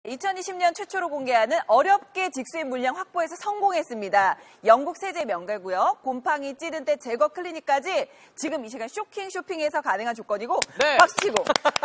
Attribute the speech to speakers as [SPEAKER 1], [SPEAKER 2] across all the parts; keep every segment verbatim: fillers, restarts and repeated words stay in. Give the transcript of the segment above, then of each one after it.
[SPEAKER 1] 이천이십 년 최초로 공개하는 어렵게 직수인 물량 확보에서 성공했습니다. 영국 세제 명가고요. 곰팡이 찌든 때 제거 클리닉까지 지금 이 시간 쇼킹 쇼핑에서 가능한 조건이고
[SPEAKER 2] 네.
[SPEAKER 1] 박수치고.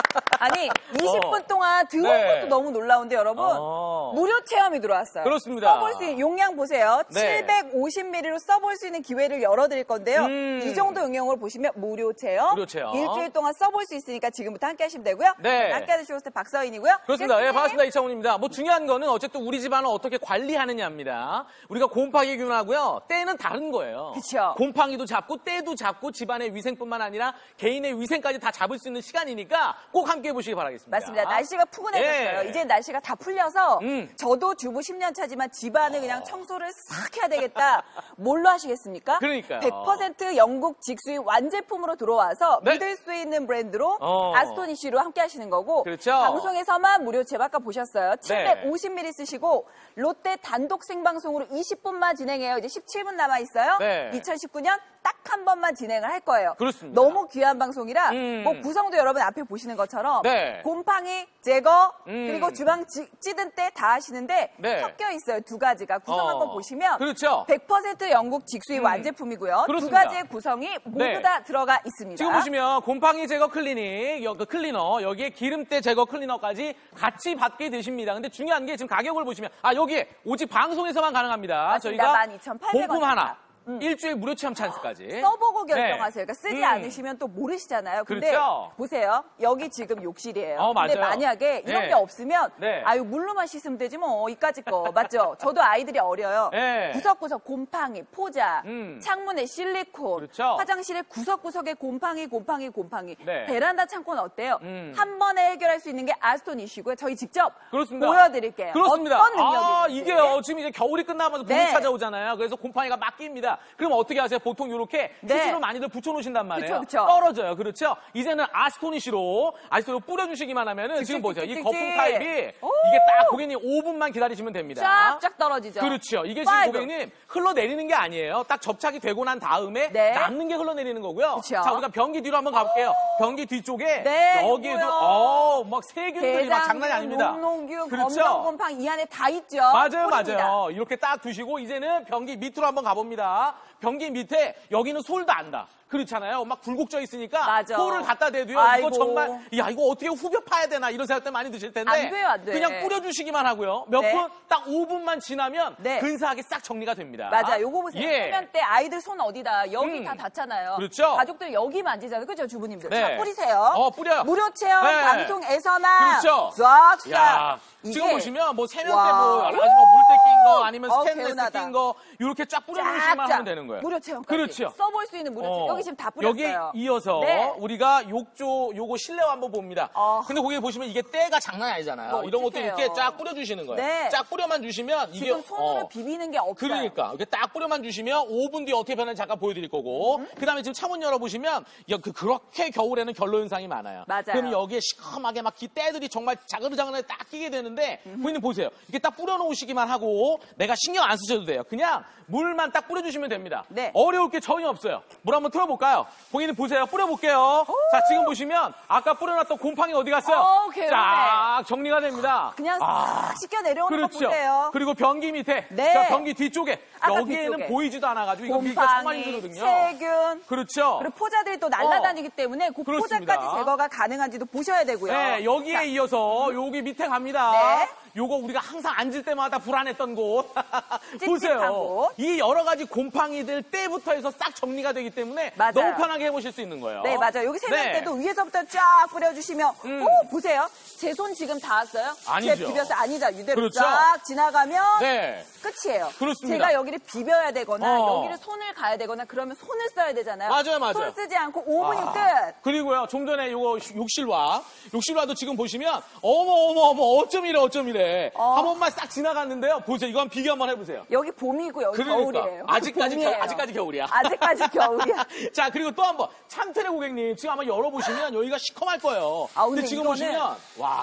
[SPEAKER 1] 아니 이십 분 동안 들어온
[SPEAKER 2] 네.
[SPEAKER 1] 것도 너무 놀라운데 여러분
[SPEAKER 2] 어.
[SPEAKER 1] 무료 체험이 들어왔어요.
[SPEAKER 2] 그렇습니다.
[SPEAKER 1] 써볼 수 있는 용량 보세요.
[SPEAKER 2] 네.
[SPEAKER 1] 칠백오십 밀리리터로 써볼 수 있는 기회를 열어드릴 건데요.
[SPEAKER 2] 음.
[SPEAKER 1] 이 정도 용량으로 보시면 무료 체험.
[SPEAKER 2] 무료 체험.
[SPEAKER 1] 일주일 동안 써볼 수 있으니까 지금부터 함께 하시면 되고요.
[SPEAKER 2] 네.
[SPEAKER 1] 함께 하는 쇼호스트 박서인이고요.
[SPEAKER 2] 그렇습니다. 예,
[SPEAKER 1] 게스트님.
[SPEAKER 2] 반갑습니다. 이창훈입니다. 뭐 중요한 거는 어쨌든 우리 집안을 어떻게 관리하느냐입니다. 우리가 곰팡이균하고요. 때는 다른 거예요.
[SPEAKER 1] 그쵸.
[SPEAKER 2] 곰팡이도 잡고 때도 잡고 집안의 위생뿐만 아니라 개인의 위생까지 다 잡을 수 있는 시간이니까 꼭 함께 해보시기 바라겠습니다.
[SPEAKER 1] 맞습니다. 날씨가 푸근해졌어요.
[SPEAKER 2] 예.
[SPEAKER 1] 이제 날씨가 다 풀려서
[SPEAKER 2] 음.
[SPEAKER 1] 저도 주부 십 년 차지만 집안을 그냥 청소를 싹 해야 되겠다. 뭘로 하시겠습니까?
[SPEAKER 2] 그러니까요.
[SPEAKER 1] 백 퍼센트 영국 직수인 완제품으로 들어와서
[SPEAKER 2] 네.
[SPEAKER 1] 믿을 수 있는 브랜드로
[SPEAKER 2] 어.
[SPEAKER 1] 아스토니쉬로 함께 하시는 거고
[SPEAKER 2] 그렇죠.
[SPEAKER 1] 방송에서만 무료 제휴 아까 보셨어요.
[SPEAKER 2] 네.
[SPEAKER 1] 칠백오십 밀리리터 쓰시고 롯데 단독 생방송으로 이십 분만 진행해요. 이제 십칠 분 남아있어요.
[SPEAKER 2] 네.
[SPEAKER 1] 이천십구 년 딱 한 번만 진행을 할 거예요.
[SPEAKER 2] 그렇습니다.
[SPEAKER 1] 너무 귀한 방송이라
[SPEAKER 2] 음.
[SPEAKER 1] 뭐 구성도 여러분 앞에 보시는 것처럼
[SPEAKER 2] 네.
[SPEAKER 1] 곰팡이 제거
[SPEAKER 2] 음.
[SPEAKER 1] 그리고 주방 찌, 찌든 때 다 하시는데
[SPEAKER 2] 네.
[SPEAKER 1] 섞여 있어요. 두 가지가 구성
[SPEAKER 2] 어.
[SPEAKER 1] 한번 보시면
[SPEAKER 2] 그렇죠.
[SPEAKER 1] 백 퍼센트 영국 직수인
[SPEAKER 2] 음.
[SPEAKER 1] 완제품이고요.
[SPEAKER 2] 그렇습니다.
[SPEAKER 1] 두 가지의 구성이 모두
[SPEAKER 2] 네.
[SPEAKER 1] 다 들어가 있습니다.
[SPEAKER 2] 지금 보시면 곰팡이 제거 클리닉, 여, 그 클리너, 여기에 기름때 제거 클리너까지 같이 받게 되십니다. 근데 중요한 게 지금 가격을 보시면, 아, 여기에 오직 방송에서만 가능합니다.
[SPEAKER 1] 맞습니다.
[SPEAKER 2] 저희가
[SPEAKER 1] 만 이천팔백 원
[SPEAKER 2] 본품 하나,
[SPEAKER 1] 입니다. 음.
[SPEAKER 2] 일주일 무료 체험 찬스까지.
[SPEAKER 1] 써보고 결정하세요.
[SPEAKER 2] 네.
[SPEAKER 1] 그러니까 쓰지
[SPEAKER 2] 음.
[SPEAKER 1] 않으시면 또 모르시잖아요. 근데
[SPEAKER 2] 그렇죠.
[SPEAKER 1] 보세요. 여기 지금 욕실이에요.
[SPEAKER 2] 어,
[SPEAKER 1] 근데
[SPEAKER 2] 맞아요.
[SPEAKER 1] 만약에 이런
[SPEAKER 2] 네.
[SPEAKER 1] 게 없으면
[SPEAKER 2] 네.
[SPEAKER 1] 아유 물로만 씻으면 되지 뭐 이까짓 거 맞죠? 저도 아이들이 어려요.
[SPEAKER 2] 네.
[SPEAKER 1] 구석구석 곰팡이, 포자,
[SPEAKER 2] 음.
[SPEAKER 1] 창문에 실리콘,
[SPEAKER 2] 그렇죠.
[SPEAKER 1] 화장실에 구석구석에 곰팡이, 곰팡이, 곰팡이.
[SPEAKER 2] 네.
[SPEAKER 1] 베란다 창고는 어때요?
[SPEAKER 2] 음.
[SPEAKER 1] 한 번에 해결할 수 있는 게 아스토니쉬고요. 저희 직접
[SPEAKER 2] 그렇습니다.
[SPEAKER 1] 보여드릴게요.
[SPEAKER 2] 그렇습니다.
[SPEAKER 1] 어떤 능력이
[SPEAKER 2] 아,
[SPEAKER 1] 있는지.
[SPEAKER 2] 이게요. 지금 이제 겨울이 끝나면서 봄이
[SPEAKER 1] 네.
[SPEAKER 2] 찾아오잖아요. 그래서 곰팡이가 막 낍니다. 그럼 어떻게 하세요? 보통 이렇게
[SPEAKER 1] 네.
[SPEAKER 2] 휴지로 많이들 붙여놓으신단 말이에요.
[SPEAKER 1] 그쵸, 그쵸.
[SPEAKER 2] 떨어져요. 그렇죠? 이제는 아스토니쉬로, 아스토니쉬로 뿌려주시기만 하면은 지금 보세요. 이
[SPEAKER 1] 찍찍찍찍.
[SPEAKER 2] 거품 타입이
[SPEAKER 1] 오.
[SPEAKER 2] 이게 딱 고객님 오 분만 기다리시면 됩니다.
[SPEAKER 1] 쫙쫙 떨어지죠.
[SPEAKER 2] 그렇죠. 이게 지금
[SPEAKER 1] 파이브.
[SPEAKER 2] 고객님 흘러내리는 게 아니에요. 딱 접착이 되고 난 다음에
[SPEAKER 1] 네.
[SPEAKER 2] 남는 게 흘러내리는 거고요.
[SPEAKER 1] 그쵸.
[SPEAKER 2] 자, 우리가 변기 뒤로 한번 가볼게요. 변기 뒤쪽에
[SPEAKER 1] 네,
[SPEAKER 2] 여기에도
[SPEAKER 1] 요거요.
[SPEAKER 2] 어, 막 세균들이 막 장난이 아닙니다.
[SPEAKER 1] 녹농균,
[SPEAKER 2] 그렇죠.
[SPEAKER 1] 검정곰팡 이 안에 다 있죠.
[SPEAKER 2] 맞아요,
[SPEAKER 1] 꿀입니다.
[SPEAKER 2] 맞아요. 이렇게 딱 두시고 이제는 변기 밑으로 한번 가봅니다. 변기 밑에 여기는 솔도 안다. 그렇잖아요. 막 굴곡져 있으니까
[SPEAKER 1] 맞아.
[SPEAKER 2] 솔을 갖다 대도요.
[SPEAKER 1] 아이고.
[SPEAKER 2] 이거 정말 야 이거 어떻게 후벼 파야 되나 이런 생각들 많이 드실 텐데
[SPEAKER 1] 안 돼요, 안 돼.
[SPEAKER 2] 그냥 뿌려주시기만 하고요. 몇
[SPEAKER 1] 네.
[SPEAKER 2] 분 딱 오 분만 지나면
[SPEAKER 1] 네.
[SPEAKER 2] 근사하게 싹 정리가 됩니다.
[SPEAKER 1] 맞아. 요거 보세요.
[SPEAKER 2] 예.
[SPEAKER 1] 세면 때 아이들 손 어디다 여기
[SPEAKER 2] 음.
[SPEAKER 1] 다 닿잖아요.
[SPEAKER 2] 그렇죠.
[SPEAKER 1] 가족들 여기 만지잖아요. 그죠, 주부님들.
[SPEAKER 2] 네.
[SPEAKER 1] 자, 뿌리세요.
[SPEAKER 2] 어, 뿌려요.
[SPEAKER 1] 무료 체험
[SPEAKER 2] 네.
[SPEAKER 1] 방송에서나
[SPEAKER 2] 그렇죠.
[SPEAKER 1] 싹싹.
[SPEAKER 2] 야,
[SPEAKER 1] 이게
[SPEAKER 2] 지금 보시면 뭐 세면대
[SPEAKER 1] 와.
[SPEAKER 2] 뭐 여러 가지 뭐 물때 낀 거 아니면
[SPEAKER 1] 어,
[SPEAKER 2] 스테인레스
[SPEAKER 1] 개운하다.
[SPEAKER 2] 낀 거 이렇게 쫙 뿌려놓으시면
[SPEAKER 1] 쫙쫙.
[SPEAKER 2] 하면 되는 거예요.
[SPEAKER 1] 무료 체험까지.
[SPEAKER 2] 그렇죠.
[SPEAKER 1] 써볼 수 있는 무료 체험.
[SPEAKER 2] 어,
[SPEAKER 1] 여기 지금 다 뿌렸어요.
[SPEAKER 2] 여기 이어서
[SPEAKER 1] 네.
[SPEAKER 2] 우리가 욕조 요거 실내 한번 봅니다.
[SPEAKER 1] 어.
[SPEAKER 2] 근데 거기 보시면 이게 때가 장난이 아니잖아요.
[SPEAKER 1] 뭐
[SPEAKER 2] 이런 것도
[SPEAKER 1] 어떡해요.
[SPEAKER 2] 이렇게 쫙 뿌려주시는 거예요.
[SPEAKER 1] 네.
[SPEAKER 2] 쫙 뿌려만 주시면 이게
[SPEAKER 1] 지금 손으로
[SPEAKER 2] 어,
[SPEAKER 1] 비비는 게 없어요.
[SPEAKER 2] 그러니까 이렇게 딱 뿌려만 주시면 오 분 뒤에 어떻게 변하는지 잠깐 보여드릴 거고
[SPEAKER 1] 음.
[SPEAKER 2] 그다음에 지금 창문 열어보시면 야, 그, 그렇게 겨울에는 결로 현상이 많아요.
[SPEAKER 1] 맞아요.
[SPEAKER 2] 그럼 여기에 시커멓게 막 기 때들이 정말 자그르자그르하게 딱 끼게 되는데 고객님 보세요. 이게 딱 뿌려놓으시기만 하고 내가 신경 안 쓰셔도 돼요. 그냥 물만 딱 뿌려주시면 됩니다.
[SPEAKER 1] 네.
[SPEAKER 2] 어려울 게 전혀 없어요. 물 한번 틀어볼까요? 고객님 보세요. 뿌려볼게요. 자 지금 보시면 아까 뿌려놨던 곰팡이 어디 갔어요?
[SPEAKER 1] 어우, 개운해.
[SPEAKER 2] 쫙 정리가 됩니다.
[SPEAKER 1] 그냥
[SPEAKER 2] 아.
[SPEAKER 1] 싹 씻겨 내려오는 거
[SPEAKER 2] 그렇죠.
[SPEAKER 1] 보세요.
[SPEAKER 2] 그리고 변기 밑에,
[SPEAKER 1] 네.
[SPEAKER 2] 자, 변기 뒤쪽에
[SPEAKER 1] 아까
[SPEAKER 2] 여기에는
[SPEAKER 1] 뒤쪽에.
[SPEAKER 2] 보이지도 않아가지고 이거 비기가 정말
[SPEAKER 1] 곰팡이,
[SPEAKER 2] 힘들거든요.
[SPEAKER 1] 세균,
[SPEAKER 2] 그렇죠.
[SPEAKER 1] 그리고 포자들이 또 날아다니기 때문에 그
[SPEAKER 2] 그렇습니다.
[SPEAKER 1] 포자까지 제거가 가능한지도 보셔야 되고요.
[SPEAKER 2] 네, 여기에
[SPEAKER 1] 자,
[SPEAKER 2] 이어서 여기 밑에 갑니다.
[SPEAKER 1] 네.
[SPEAKER 2] 요거 우리가 항상 앉을 때마다 불안했던 곳. 보세요.
[SPEAKER 1] 찝찝한 곳.
[SPEAKER 2] 이 여러 가지 곰팡이들 때부터 해서 싹 정리가 되기 때문에
[SPEAKER 1] 맞아요.
[SPEAKER 2] 너무 편하게 해보실 수 있는 거예요.
[SPEAKER 1] 네, 맞아요. 여기 세면
[SPEAKER 2] 네.
[SPEAKER 1] 때도 위에서부터 쫙 뿌려주시면,
[SPEAKER 2] 음.
[SPEAKER 1] 오, 보세요. 제 손 지금 닿았어요?
[SPEAKER 2] 아니죠.
[SPEAKER 1] 제 비벼서 아니죠. 이대로
[SPEAKER 2] 그렇죠.
[SPEAKER 1] 쫙 지나가면
[SPEAKER 2] 네.
[SPEAKER 1] 끝이에요.
[SPEAKER 2] 그렇습니다.
[SPEAKER 1] 제가 여기를 비벼야 되거나
[SPEAKER 2] 어.
[SPEAKER 1] 여기를 손을 가야 되거나 그러면 손을 써야 되잖아요.
[SPEAKER 2] 맞아요, 맞아요.
[SPEAKER 1] 손 쓰지 않고 오 분이
[SPEAKER 2] 아.
[SPEAKER 1] 끝.
[SPEAKER 2] 그리고요, 좀 전에 요거 욕실화. 욕실화도 지금 보시면, 어머, 어머, 어머, 어쩜 이래, 어쩜 이래.
[SPEAKER 1] 어.
[SPEAKER 2] 한 번만 싹 지나갔는데요. 보세요. 이거 한번 비교 한번 해보세요.
[SPEAKER 1] 여기 봄이고 여기
[SPEAKER 2] 그러니까.
[SPEAKER 1] 겨울이에요.
[SPEAKER 2] 아직까지,
[SPEAKER 1] 봄이에요.
[SPEAKER 2] 겨, 아직까지 겨울이야.
[SPEAKER 1] 아직까지 겨울이야.
[SPEAKER 2] 자, 그리고 또 한 번. 창틀의 고객님, 지금 한번 열어보시면 여기가 시커멀 거예요.
[SPEAKER 1] 아, 근데
[SPEAKER 2] 지금
[SPEAKER 1] 이거는
[SPEAKER 2] 보시면, 와.
[SPEAKER 1] 손으로도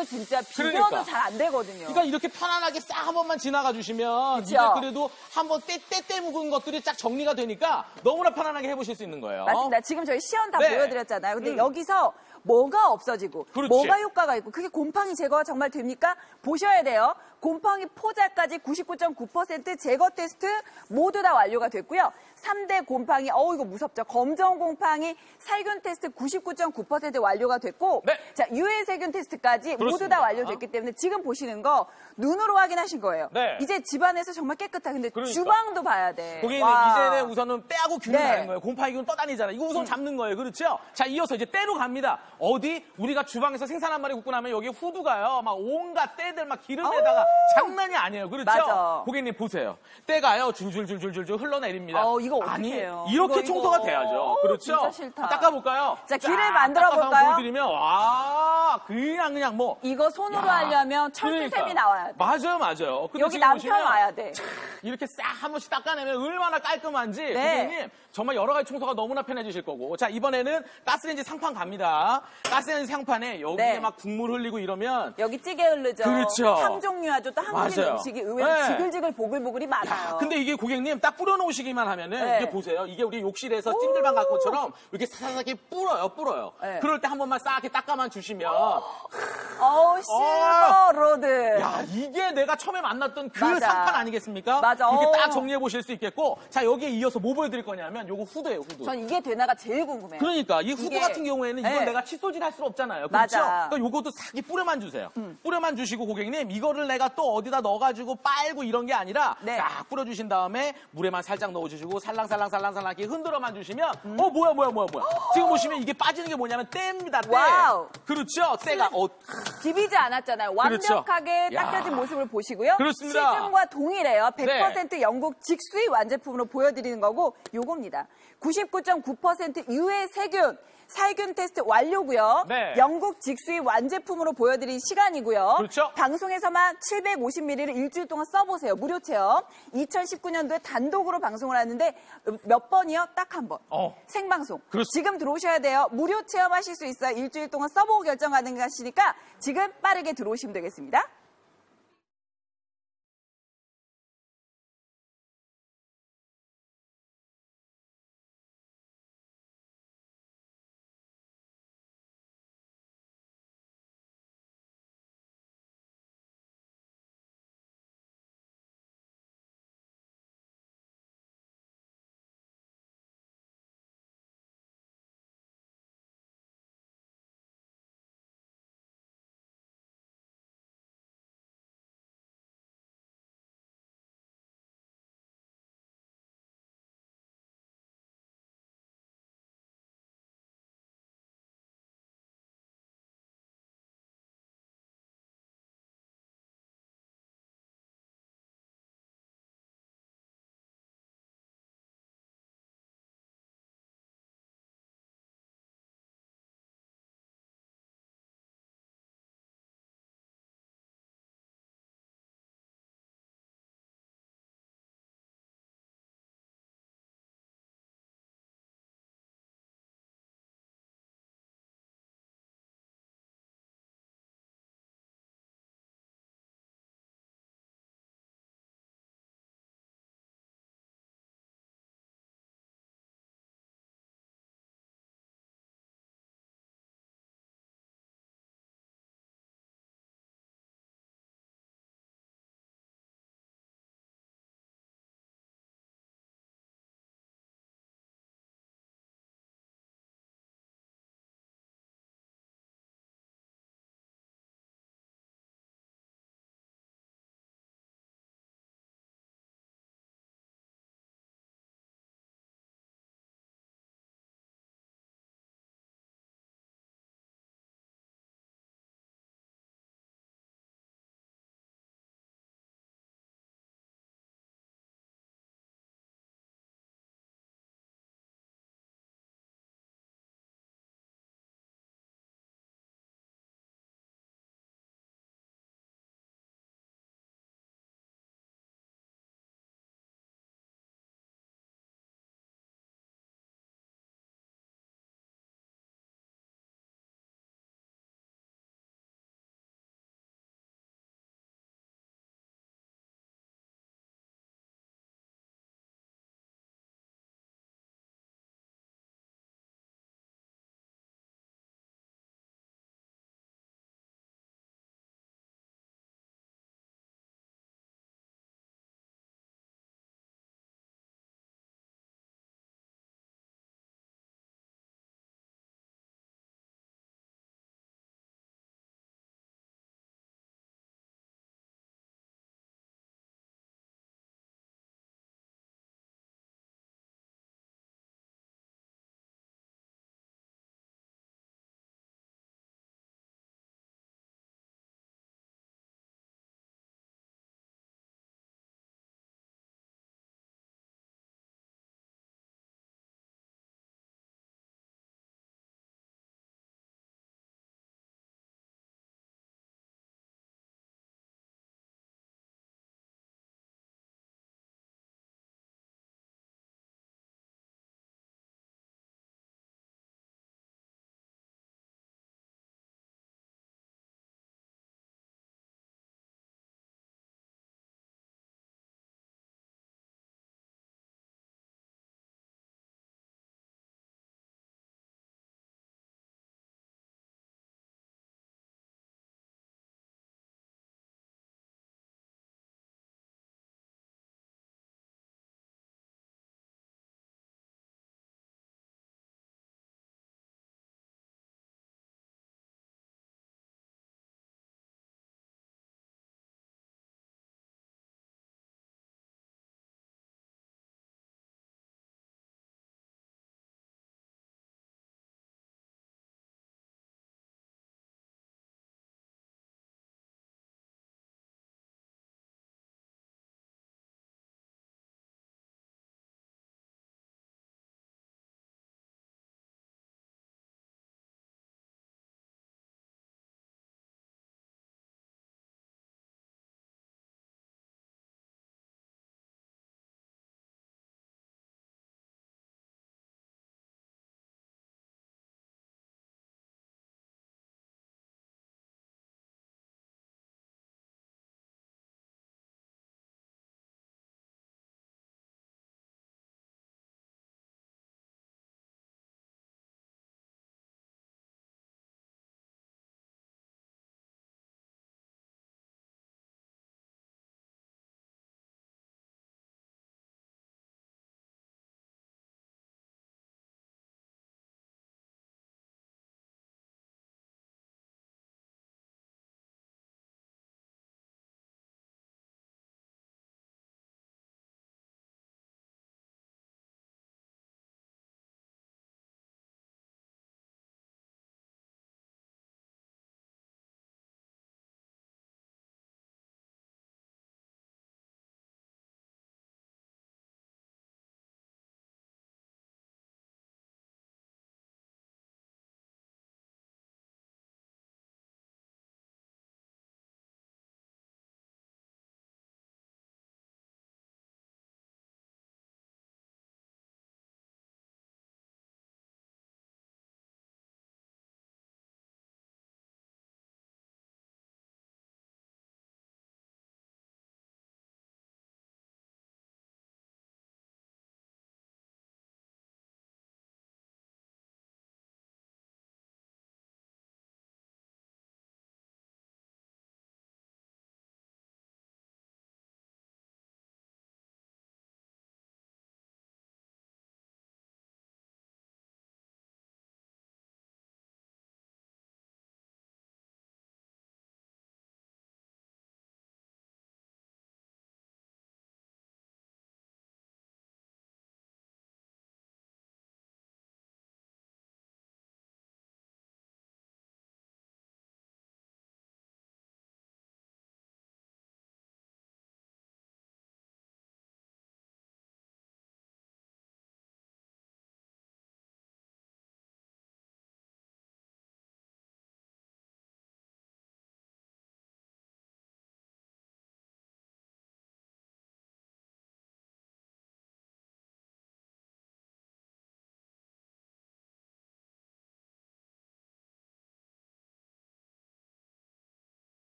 [SPEAKER 1] 이것도 진짜 비교도
[SPEAKER 2] 그러니까.
[SPEAKER 1] 잘 안 되거든요.
[SPEAKER 2] 그러니까 이렇게 편안하게 싹 한 번만 지나가 주시면
[SPEAKER 1] 그쵸?
[SPEAKER 2] 이게 그래도 한번 때때때 묵은 것들이 쫙 정리가 되니까 너무나 편안하게 해보실 수 있는 거예요.
[SPEAKER 1] 맞습니다. 지금 저희 시연 다
[SPEAKER 2] 네.
[SPEAKER 1] 보여드렸잖아요. 근데
[SPEAKER 2] 음.
[SPEAKER 1] 여기서 뭐가 없어지고
[SPEAKER 2] 그렇지.
[SPEAKER 1] 뭐가 효과가 있고 그게 곰팡이 제거가 정말 됩니까? 보셔야 돼요. 곰팡이 포자까지 구십구 점 구 퍼센트 제거 테스트 모두 다 완료가 됐고요. 삼 대 곰팡이, 어우 이거 무섭죠. 검정 곰팡이 살균 테스트 구십구 점 구 퍼센트 완료가 됐고
[SPEAKER 2] 네.
[SPEAKER 1] 자 유해 세균 테스트까지 모두
[SPEAKER 2] 그렇습니다.
[SPEAKER 1] 다 완료됐기 때문에 지금 보시는 거 눈으로 확인하신 거예요.
[SPEAKER 2] 네.
[SPEAKER 1] 이제 집안에서 정말 깨끗하. 근데
[SPEAKER 2] 그러니까.
[SPEAKER 1] 주방도 봐야 돼.
[SPEAKER 2] 고객님
[SPEAKER 1] 와.
[SPEAKER 2] 이제는 우선은 빼하고 균을
[SPEAKER 1] 네.
[SPEAKER 2] 가는 거예요. 곰팡이균 떠다니잖아요. 이거 우선 잡는 거예요. 그렇죠? 자, 이어서 이제 때로 갑니다. 어디? 우리가 주방에서 생선 한 마리 굽고 나면 여기 후두가요. 막 온갖 때들 막 기름에다가 장난이 아니에요. 그렇죠?
[SPEAKER 1] 맞아.
[SPEAKER 2] 고객님 보세요. 때가요. 줄줄줄줄줄줄 흘러내립니다.
[SPEAKER 1] 어, 이거 어떻게
[SPEAKER 2] 아니,
[SPEAKER 1] 해요?
[SPEAKER 2] 이렇게
[SPEAKER 1] 이거,
[SPEAKER 2] 청소가
[SPEAKER 1] 이거.
[SPEAKER 2] 돼야죠.
[SPEAKER 1] 어,
[SPEAKER 2] 그렇죠?
[SPEAKER 1] 진짜 싫다.
[SPEAKER 2] 닦아볼까요?
[SPEAKER 1] 자,
[SPEAKER 2] 쫙
[SPEAKER 1] 길을 만들어
[SPEAKER 2] 닦아서
[SPEAKER 1] 볼까요?
[SPEAKER 2] 한번 보여드리면 와, 그냥 그냥 뭐.
[SPEAKER 1] 이거 손으로
[SPEAKER 2] 야,
[SPEAKER 1] 하려면 철수샘이
[SPEAKER 2] 그러니까.
[SPEAKER 1] 나와야 돼.
[SPEAKER 2] 맞아요, 맞아요. 근데
[SPEAKER 1] 여기
[SPEAKER 2] 지금
[SPEAKER 1] 남편
[SPEAKER 2] 보시면
[SPEAKER 1] 와야 돼.
[SPEAKER 2] 이렇게 싹 한 번씩 닦아내면 얼마나 깔끔한지
[SPEAKER 1] 네.
[SPEAKER 2] 고객님 정말 여러 가지 청소가 너무나 편해지실 거고 자 이번에는 가스레인지 상판 갑니다. 가스레인지 상판에 여기에
[SPEAKER 1] 네.
[SPEAKER 2] 막 국물 흘리고 이러면
[SPEAKER 1] 여기 찌개 흐르죠.
[SPEAKER 2] 그렇죠.
[SPEAKER 1] 탕 종류하죠. 또 한국인
[SPEAKER 2] 맞아요.
[SPEAKER 1] 음식이 의외로
[SPEAKER 2] 네.
[SPEAKER 1] 지글지글 보글보글이 많아요.
[SPEAKER 2] 근데 이게 고객님 딱 뿌려놓으시기만 하면은
[SPEAKER 1] 네.
[SPEAKER 2] 이게 보세요. 이게 우리 욕실에서 찜질방 갈 것처럼 이렇게 사사삭 이렇게 불어요, 불어요.
[SPEAKER 1] 네.
[SPEAKER 2] 그럴 때 한 번만 싹 이렇게 닦아만 주시면
[SPEAKER 1] 어우, 실버 로드.
[SPEAKER 2] 야 이게 내가 처음에 만났던 그
[SPEAKER 1] 맞아.
[SPEAKER 2] 상판 아니겠습니까?
[SPEAKER 1] 맞아.
[SPEAKER 2] 이렇게
[SPEAKER 1] 어.
[SPEAKER 2] 딱 정리해 보실 수 있겠고 자 여기에 이어서 뭐 보여드릴 거냐면 요거 후드예요, 후드.
[SPEAKER 1] 전 이게 되나가 제일 궁금해요.
[SPEAKER 2] 그러니까 이 후드
[SPEAKER 1] 이게-
[SPEAKER 2] 같은 경우에는 이걸
[SPEAKER 1] 네.
[SPEAKER 2] 내가 칫솔질 할 수는 없잖아요. 그렇죠?
[SPEAKER 1] 맞아.
[SPEAKER 2] 그러니까 요것도 싹이 뿌려만 주세요. 뿌려만 주시고 고객님 이거를 내가 또 어디다 넣어가지고 빨고 이런 게 아니라
[SPEAKER 1] 네.
[SPEAKER 2] 싹 뿌려주신 다음에 물에만 살짝 넣어주시고 살랑살랑살랑살랑 이렇게 흔들어만 주시면 어 뭐야 뭐야 뭐야 뭐야 지금 보시면 이게 빠지는 게 뭐냐면 때입니다. 때.
[SPEAKER 1] 와우.
[SPEAKER 2] 그렇죠. 때가 어,
[SPEAKER 1] 비비지 않았잖아요.
[SPEAKER 2] 그렇죠.
[SPEAKER 1] 완벽하게
[SPEAKER 2] 야.
[SPEAKER 1] 닦여진 모습을 보시고요.
[SPEAKER 2] 그렇습니다.
[SPEAKER 1] 시중과 동일해요. 백 퍼센트
[SPEAKER 2] 네.
[SPEAKER 1] 영국 직수입 완제품으로 보여드리는 거고 요겁니다. 구십구 점 구 퍼센트 유해 세균. 살균 테스트 완료고요.
[SPEAKER 2] 네.
[SPEAKER 1] 영국 직수입 완제품으로 보여드린 시간이고요.
[SPEAKER 2] 그렇죠.
[SPEAKER 1] 방송에서만 칠백오십 밀리리터를 일주일 동안 써보세요. 무료 체험. 이천십구 년도에 단독으로 방송을 하는데 몇 번이요? 딱 한 번.
[SPEAKER 2] 어.
[SPEAKER 1] 생방송.
[SPEAKER 2] 그렇습니다.
[SPEAKER 1] 지금 들어오셔야 돼요. 무료 체험하실 수 있어요. 일주일 동안 써보고 결정 가능하시니까 지금 빠르게 들어오시면 되겠습니다.